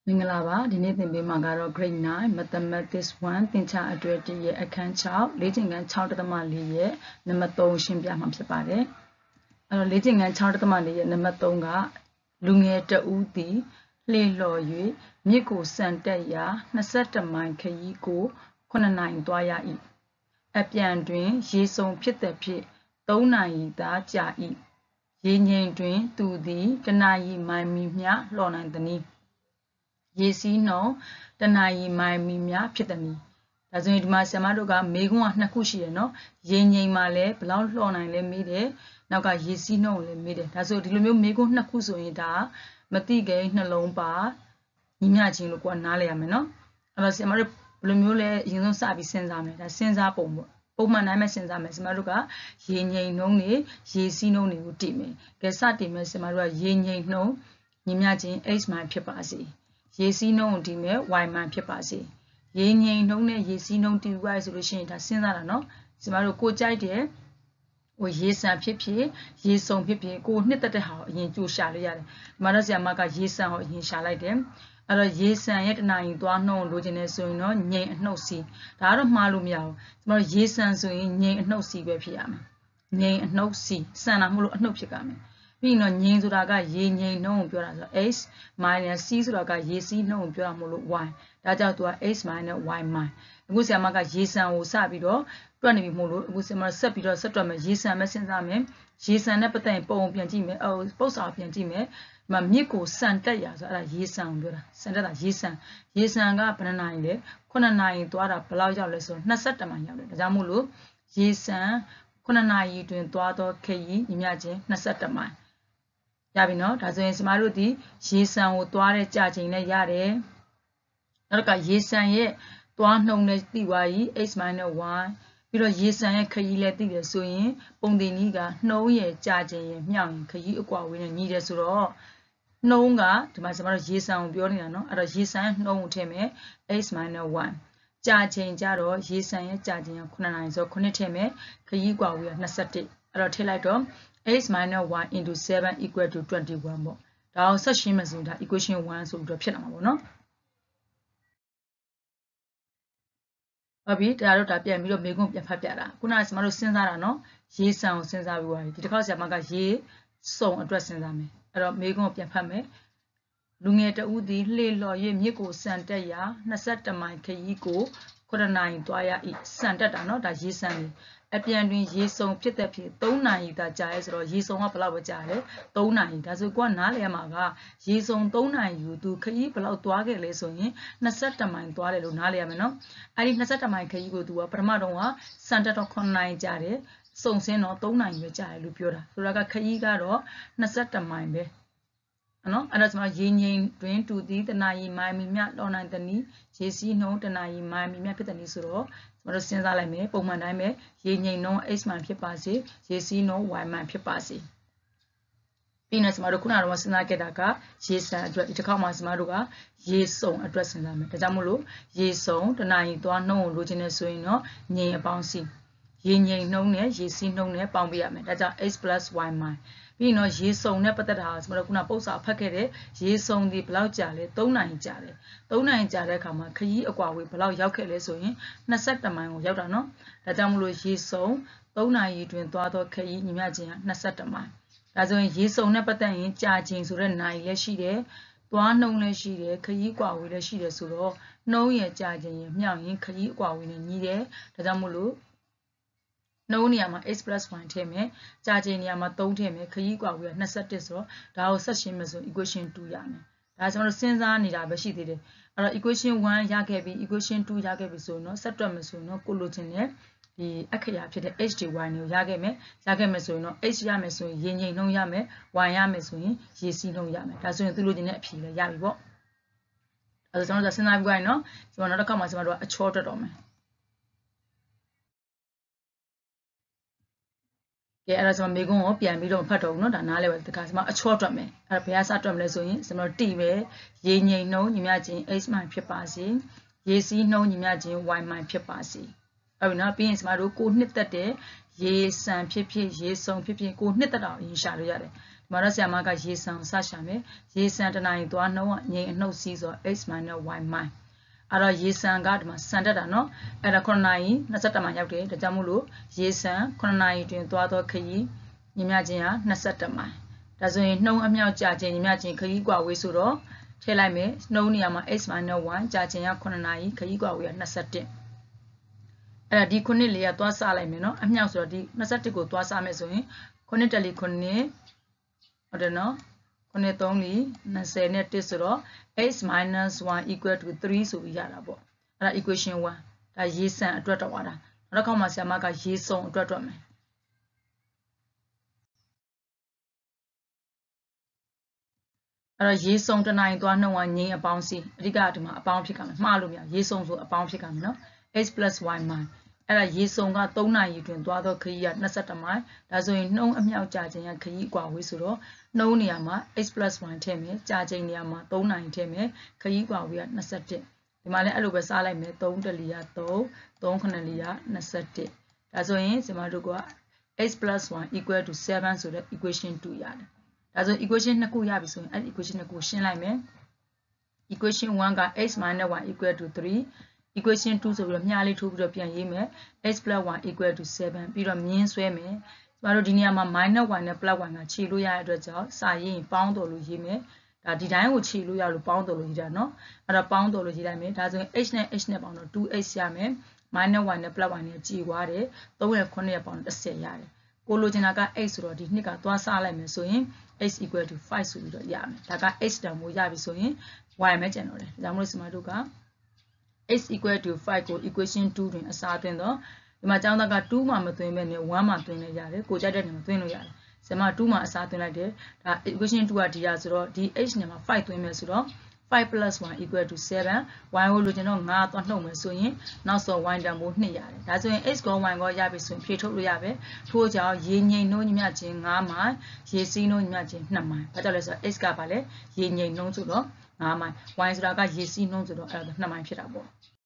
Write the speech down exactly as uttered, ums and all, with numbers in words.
မင်္ဂလာပါဒီနေ့သင်ပေးမှာကတော့ grade nine mathematics one သင်္ချာအတွဲတစ်ရဲ့အခန်း၆လေ့ကျင့်ခန်း၆ ဒသမ ၄ရဲ့နံပါတ်သုံးရှင်းပြမှာဖြစ်ပါတယ်အဲ့တော့လေ့ကျင့်ခန်း၆ ဒသမ ၄ရဲ့နံပါတ်သုံးကလူငယ်တဦးသည်လှေလှော်၍မြစ်ကိုစံတက်ရာ၂၁မိုင်ခရီးကိုခုနှစ်နာရီသွားရ၏အပြန်တွင်ရေစုံဖြစ်သည်ဖြင့်သုံးနာရီသာကြာ၏ရေငိမ်တွင်သူသည်တနာရီမိုင်မီမျှလှော်နိုင်သည်ရေစီးနှုန်းတနာရီမိုင်မီများဖြစ်သည်။ဒါဆိုရင်ဒီမှာဆရာမတို့ကမေးခွန်းကနှစ်ခုရှိရနော်။ရေငိမ်မှာလည်းဘယ်လောက်လှော်နိုင်လဲမေးတယ်။နောက်ကရေစီးနှုန်းကိုလည်းမေးတယ်။ဒါဆိုဒီလိုမျိုးမေးခွန်းနှစ်ခုဆိုရင်ဒါမတိကိနှလုံးပါညီမျှခြင်းလို့ကိုကနားလည်ရမယ်နော်။အဲ့တော့ဆရာမတို့ဘယ်လိုမျိုးလဲအရင်ဆုံးစပြီးစဉ်းစားမယ်။ဒါစဉ်းစားပုံပေါ့။ပုံမှန်တိုင်းပဲစဉ်းစားမယ်။ဆရာမတို့ကရေငိမ်နှုန်းတွေရေစီးနှုန်းတွေကိုတည်မယ်။ကဲစတင်မယ်ဆရာမတို့ကရေငိမ်နှုန်းညီမျှခြင်း h မိုင်ဖြစ်ပါစေ။ရေစီးနှုန်းဒီမဲ့ y မှန်ဖြစ်ပါစေရေငိမ်နှုန်းနဲ့ရေစီးနှုန်းတီးသွားဆိုလို့ရှိရင်ဒါစဉ်းစားတာနော်ဒီမှာတို့ကိုကြိုက်တယ်ဟိုရေစံဖြစ်ဖြစ်ရေစုံဖြစ်ဖြစ်ကိုနှစ်သက်တဲ့ဟာကိုအရင်ကြိုရှာလို့ရတယ်ဒီမှာတော့ဆရာမကရေစံကိုအရင်ရှာလိုက်တယ်အဲ့တော့ရေစံရဲ့တနာရီသွားနှုန်းလိုချင်နေဆိုရင်တော့ငိမ်အနှုတ်စီဒါကတော့မှားလို့မရဘူးဒီမှာတော့ရေစံဆိုရင်ငိမ်အနှုတ်စီပဲဖြစ်ရမယ်ငိမ်အနှုတ်စီစံတာမဟုတ်လို့အနှုတ်ဖြစ်ကြမယ်ပြီးတော့ငိမ်ဆိုတာကရေငိမ်နှုန်းကိုပြောတာဆိုတော့ h minus c ဆိုတာကရေစီးနှုန်းကိုပြောတာမဟုတ်လို့ y ဒါကြောင့်သူက h minus y min အခုဆရာမကရေစံကိုစပြီးတော့တွက်နေပြီမဟုတ်လို့အခုဆရာမဆက်ပြီးတော့ဆက်တွက်မယ်ရေစံပဲစဉ်းစားမယ်ရေစံနဲ့ပတ်သက်ရင်ပုံပြန်ကြည့်မယ်အော်ပုတ်စာပြန်ကြည့်မယ်ဒီမှာမြစ်ကိုစံတက်ရဆိုအဲ့ဒါရေစံကိုပြောတာစံတက်တာရေစံရေစံကဘယ်နှနာရီလဲခုနှစ်နာရီသွားတာဘယ်လောက်ရောက်လဲဆိုတော့၂၁မိုင်ရောက်တယ်ဒါကြောင့်မို့လို့ရေစံခုနှစ်နာရီတွင်သွားတော့ခရီးညီမျှခြင်း၂၁မိုင်ရပြီနော်ဒါဆိုရင်ကျမတို့ဒီရေစံကိုသွားတဲ့ကြာချိန်နဲ့ရတယ်နောက်ကရေစံရဲ့သွားနှုံနဲ့သိသွားပြီ h minus y ပြီးတော့ရေစံရဲ့ခရီးလည်းသိတယ်ဆိုရင်ပုံသင်နည်းကနှုံးရဲ့ကြာချိန်ရဲ့မြောက်ရင်ခရီးအကွာဝေးနဲ့ညီတယ်ဆိုတော့နှုံးကဒီမှာကျမတို့ရေစံကိုပြောနေတာနော်အဲ့တော့ရေစံရဲ့နှုံးကိုထည့်မယ် h minus y ကြာချိန်ကြတော့ရေစံရဲ့ကြာချိန်ကခုနှစ်နာရီဆိုတော့ခုနှစ်ထည့်မယ်ခရီးကွာဝေးက၂၁အဲ့တော့ထည့်လိုက်တော့h minus y into seven equal to twenty-one ပေါ့ဒါအောင်ဆက်ရှင်းမယ်ဆိုရင်ဒါ equation one ဆိုပြီးတော့ဖြစ်လာမှာပေါ့နော်ဟုတ်ပြီဒါတော့ဒါပြန်ပြီးတော့မေးခွန်းပြန်ဖတ်ပြတာခုနကကျွန်တော်တို့စဉ်းစားတာနော်ရေစံကိုစဉ်းစားပြီးသွားပြီဒီတစ်ခါဆရာမကရေစုံအတွက်စဉ်းစားမယ်အဲ့တော့မေးခွန်းကိုပြန်ဖတ်မယ်လူငယ်တဦးသည်လှေလှော်၍မြစ်ကိုစံတက်ရာ၂၁မိုင်ခရီးကိုခုနှစ်နာရီသွားရ၏စံတက်တာနော်ဒါရေစံကြီးအပြန်တွင်ရေစုံဖြစ်တဲ့ဖြစ်သုံးနာရီသာကြာရဲဆိုတော့ရေစုံကဘယ်လောက်ပဲကြာလဲသုံးနာရီဒါဆိုကိုကနားလည်ရမှာကရေစုံသုံးနာရီယူသူခရီးဘယ်လောက်သွားခဲ့လဲဆိုရင်၂၁မိုင်သွားတယ်လို့နားလည်ရမယ်နော်အဲ့ဒီ၂၁မိုင်ခရီးကိုသူကပထမတော့ကစံတက်တော့ခုနှစ်နာရီကြာတယ်စုံစင်းတော့သုံးနာရီပဲကြာတယ်လို့ပြောတာဆိုတော့ကခရီးကတော့၂၁မိုင်ပဲနော်အဲ့တော့ကျွန်တော်ရေငိမ်တွင်တူသည်တနာရီမိုင်မီမြလောနိုင်တဲ့နည်းရေစီးနှုန်းတနာရီမိုင်မီမြဖြစ်တဲ့နည်းဆိုတော့ကျွန်တော်စဉ်းစားလိုက်မယ်ပုံမှန်တိုင်းပဲရေငိမ်နှုန်း h မှန်ဖြစ်ပါစေရေစီးနှုန်း y မှန်ဖြစ်ပါစေပြီးတော့ကျွန်တော်တို့ခုနကတော့စဉ်းစားခဲ့တာကရေစံအတွက်ဒီတစ်ခါမှကျွန်တော်တို့ကရေစုံအတွက်စဉ်းစားမယ်ဒါကြောင့်မို့လို့ရေစုံတနာရီသွားနှုန်းကိုလိုချင်နေဆိုရင်တော့ငိမ်အပေါင်းစီရေငိမ်နှုန်းနဲ့ရေစီးနှုန်းနဲ့ပေါင်းပေးရမယ်ဒါကြောင့် h plus y မှန်ပြီးတော့ရေစုံနဲ့ပတ်သက်တာကျွန်တော်တို့ခုနပု္ပ္ပာဖတ်ခဲ့တဲ့ရေစုံဒီဘယ်လောက်ကြာလဲသုံးနာရီကြာတယ်သုံးနာရီကြာတဲ့အခါမှာခရီးအကွာဝေးဘယ်လောက်ရောက်ခဲ့လဲဆိုရင်၂၁မိုင်ကိုရောက်တာနော်ဒါကြောင့်မလို့ရေစုံသုံးနာရီတွင်သွားတော့ခရီးညီမျှခြင်းက၂၁မိုင်ဒါဆိုရင်ရေစုံနဲ့ပတ်သက်ရင်ကြာချိန်ဆိုတဲ့နာရီလည်းရှိတယ်သွားနှုံလည်းရှိတယ်ခရီးကွာဝေးလည်းရှိတယ်ဆိုတော့နှုံးရဲ့ကြာချိန်ရဲ့မြောက်ရင်ခရီးအကွာဝေးနဲ့ညီတယ်ဒါကြောင့်မို့လို့နှုံးနေရာမှာ h plus y ထည့်မယ်ကြာချိန်နေရာမှာသုံးထည့်မယ်ခရီးကွာဝေးက၂၁ဆိုတော့ဒါကိုဆက်ရှင်းမယ်ဆို equation two ရမယ်ဒါကျွန်တော်တို့စဉ်းစားနေတာပဲရှိသေးတယ်အဲ့တော့ equation one ရခဲ့ပြီ equation two ရခဲ့ပြီဆိုတော့ဆက်တွက်မယ်ဆိုရင်တော့ကိုလိုချင်တဲ့ဒီအခရာဖြစ်တဲ့ h dy ကိုရခဲ့မယ်ရခဲ့မယ်ဆိုရင်တော့ h ရမယ်ဆိုရင်ရေငိမ်နှုန်းရမယ် y ရမယ်ဆိုရင်ရေစီးနှုန်းရမယ်ဒါဆိုရင်သူလိုချင်တဲ့အဖြေလည်းရပြီပေါ့အဲ့တော့ကျွန်တော်တို့စဉ်းစားပြီးကြရင်နော်ကျွန်တော်နောက်တစ်ခါမှကျွန်တော်တို့အချောတွက်တော့မယ်ကဲအဲ့ဒါကျွန်တော်မေကွန်းကိုပြန်ပြီးတော့ဖတ်တော့ဘူးเนาะဒါနားလဲပဲတခါကျွန်မအချော့တွက်မယ်အဲ့ဒါဘယ်ကစတွက်မလဲဆိုရင်ကျွန်တော်တီပဲရေငိမ်နှုန်းညီမျှခြင်း h မှန်ဖြစ်ပါစေရေစီးနှုန်းညီမျှခြင်း y မှန်ဖြစ်ပါစေအဲ့ဒါเนาะပြီးရင်ကျွန်တော်တို့ကိုနှစ်သက်တဲ့ရေစံဖြစ်ဖြစ်ရေစုံဖြစ်ဖြစ်ကိုနှစ်သက်တာကိုအရင်ရှာလို့ရတယ်မှာတော့ဆရာမကရေဆန်စရှာမယ်ရေဆန်တနိုင်သွားနှုံးကငိမ့်အနှုတ်စီးဆို x minus y minus အဲ့တော့ရေဆန်ကဒီမှာဆန်တက်တာနော်အဲ့ဒါ9နာရီ21မှာရောက်တယ်ဒါကြောင့်မို့လို့ရေဆန်9နာရီတွင်သွားတော့ခရီးညီမျှခြင်းက21မိုင်ဒါဆိုရင်နှုံးအမြောက်ကြာခြင်းညီမျှခြင်းခရီးကွာဝေးဆိုတော့ထည့်လိုက်မယ်နှုံးနေရာမှာ x minus y ကြာခြင်းက9နာရီခရီးကွာဝေးက21အဲ့ဒါဒီခုနှစ်လေးကသွားစားလိုက်မယ်နော်အမြောက်ဆိုတော့ဒီ21ကိုသွားစားမယ်ဆိုရင်ခုနှစ်တလီခုနှစ်ဟုတ်တယ်နော်ခုနှစ်သုံးလီ20နဲ့1ဆိုတော့ x minus one equal to three ဆိုပြီးရတာပေါ့အဲ့ဒါ equation one ဒါရေဆန်အတွက်တော့တာနောက်တစ်ခါမှဆရာမကရေစုံအတွက်တော့မယ်အဲ့တော့ရေစုံတနိုင်သွားနှုံးကငိမ့်အပေါင်းစီအဓိကဒီမှာအပေါင်းဖြစ်ကြမယ်မှားလို့မရရေစုံဆိုအပေါင်းဖြစ်ကြမယ်နော် x plus y minus အဲ့ဒါရေစုံက3နာရီတွင်သွားတော့ခရီးက21မိုင်ဒါဆိုရင်နှုံးအမြောက်ကြာခြင်းကခရီးအကွာဝေးဆိုတော့နှုံးနေရာမှာ x plus y ထည့်မယ်ကြာခြင်းနေရာမှာ3နာရီထည့်မယ်ခရီးကွာဝေးက21ဒီမှာလည်းအဲ့လိုပဲစားလိုက်မယ်3တလီက3 3ခဏလီက21ဒါဆိုရင်ဒီမှာတို့က x plus y equal to seven ဆိုတဲ့ equation two ရတယ်ဒါဆို equation နှစ်ခုရပြီဆိုရင်အဲ့ equation နှစ်ခုရှင်းလိုက်မယ် equation one က x minus y equal to three equation two ဆိုပြီးတော့မြားလေးထိုးပြီးတော့ပြန်ရေးမယ် x plus y equal to seven ပြီးတော့မြင်းဆွဲမယ်ကျမတို့ဒီနေရာမှာ minus y နဲ့ plus y ကခြေလို့ရတဲ့အတွက်ကြောင့်စာရေးရင်ပေါင်းတော်လို့ရေးမယ်ဒါဒီတိုင်းကိုခြေလို့ရလို့ပေါင်းတော်လို့ရေးတာเนาะအဲ့တော့ပေါင်းတော်လို့ရေးလိုက်မယ်ဒါဆိုရင် h နဲ့ h နဲ့ပေါင်းတော့ two x ရမယ် minus y နဲ့ plus y နဲ့ကြည်သွားတယ်threeနဲ့nineနဲ့ပေါင်း10ရတယ်ကိုလိုချင်တာက x ဆိုတော့ဒီနှစ်ကသွားစားလိုက်မယ်ဆိုရင် x equal to five ဆိုပြီးတော့ရမယ်ဒါက h တန်ဖိုးရပြီဆိုရင် y ပဲကျန်တော့တယ်ဒါကြောင့်မို့လို့စမတို့ကx equal to five ကို equation two တွင်အစားသွင်းတော့ဒီမှာကျောင်းသားကtwoမှာမသွင်းဘဲနဲ့oneမှာသွင်းလိုက်ရတယ်ကိုကြိုက်တဲ့နေရာမှာသွင်းလို့ရတယ်ဆရာမtwoမှာအစားသွင်းလိုက်တယ်ဒါ equation two ကဒီရဆိုတော့ဒီ h နေရာမှာ five သွင်းမယ်ဆိုတော့five plus one equal to seven y ကိုလိုချင်တော့nineသွားနှုတ်မယ်ဆိုရင်နောက်ဆုံး y တန်ဖိုးtwoရတယ်ဒါဆိုရင် x ကော y ကောရပြီဆိုရင်ဖြည့်ထုတ်လို့ရပဲထို့ကြောင့်ရေငိမ့်နှုံးညီမျှခြင်းnineမိုင်ရေစီးနှုံးညီမျှခြင်းtwoမိုင်ဘာကြောင့်လဲဆိုတော့ x ကပါလဲရေငိမ့်နှုံးဆိုတော့nineမိုင် y ဆိုတာကရေစီးနှုံးဆိုတော့အဲ့ဒါtwoမိုင်ဖြစ်တာပေါ့